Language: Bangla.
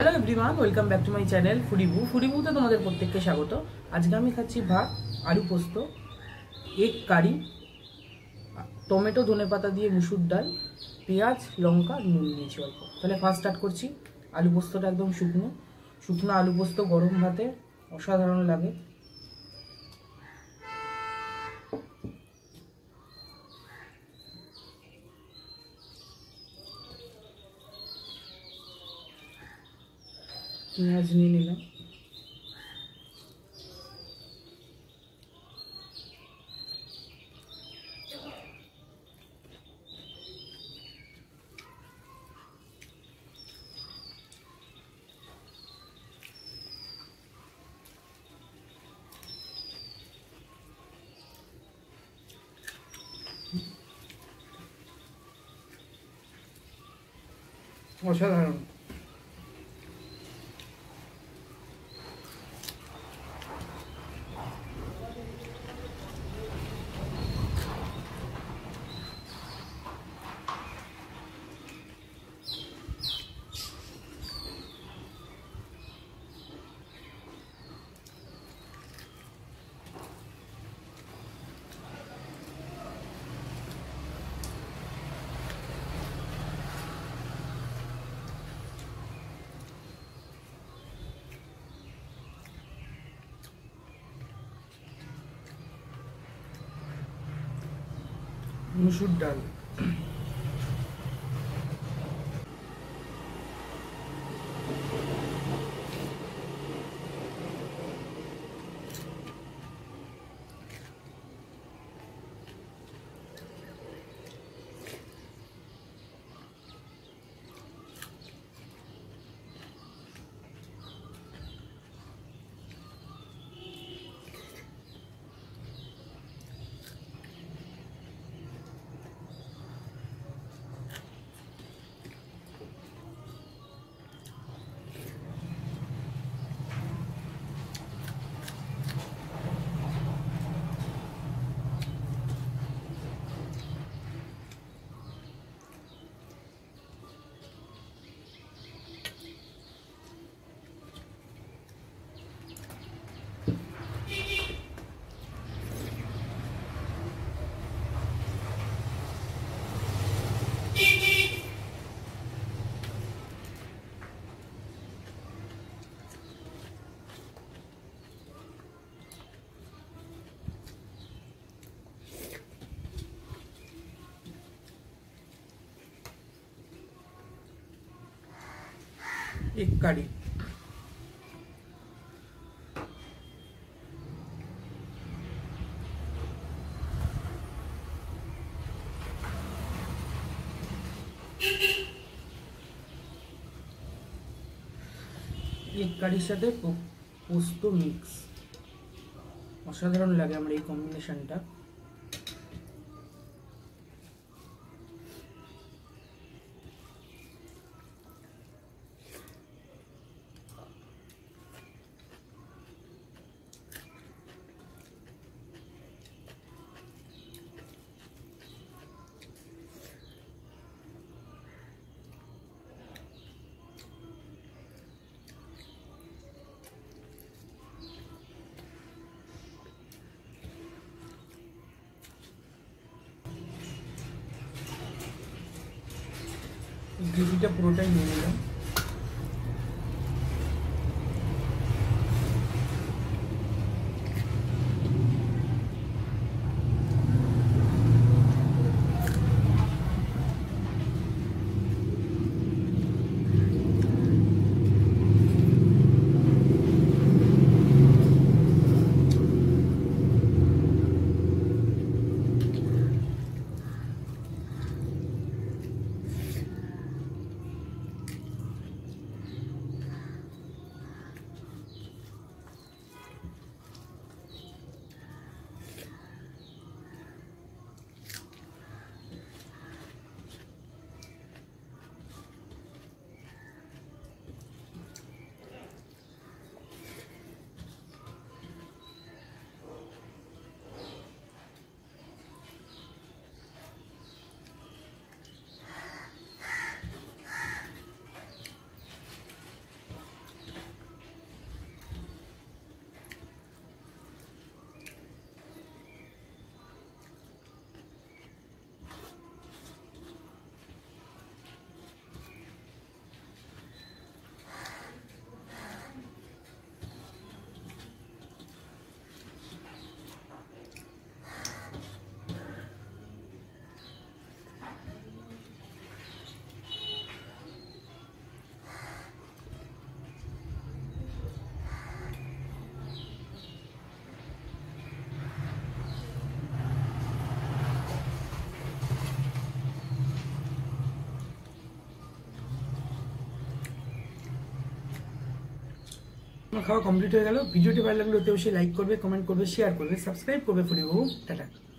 Hello everyone, welcome back to my channel ফুডিবুতে তোমাদের প্রত্যেককে স্বাগত। আজকে আমি খাচ্ছি ভাত, আলু পোস্ত, এগ কারি, টমেটো ধনেপাতা দিয়ে মুসুর ডাল, পেঁয়াজ লঙ্কা নুন নিয়েছি অল্প। তাহলে ফার্স্ট স্টার্ট করছি। আলু পোস্তটা একদম শুকনো শুকনো আলু পোস্ত গরম ভাতে অসাধারণ লাগে। পেঁয়াজ নিয়ে নিলাম, অসাধারণ। মুসুর ডাল, এগ কারি, এগ কারির সাথে পোস্ত মিক্স, অসাধারণ লাগে আমার এই কম্বিনেশনটা। গ্রেভিটা পুরোটাই নিয়ে নিলাম। আমার খাওয়া কমপ্লিট হয়ে গেল। ভিডিওটি ভালো লাগলে অতি অবশ্যই লাইক করবে, কমেন্ট করবে, শেয়ার করবে, সাবস্ক্রাইব করবে ফুডিবাবু। টাটা।